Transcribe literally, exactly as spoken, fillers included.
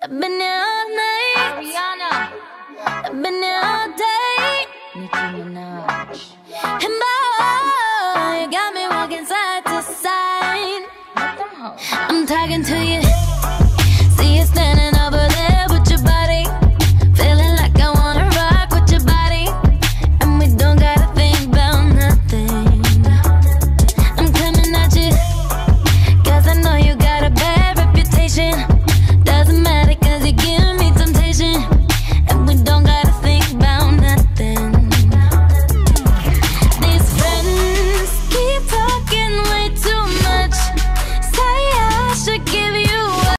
I've been here all night. Ariana. I've been here all day. Nicki Minaj. And boy, you got me walking side to side. I'm talking to you.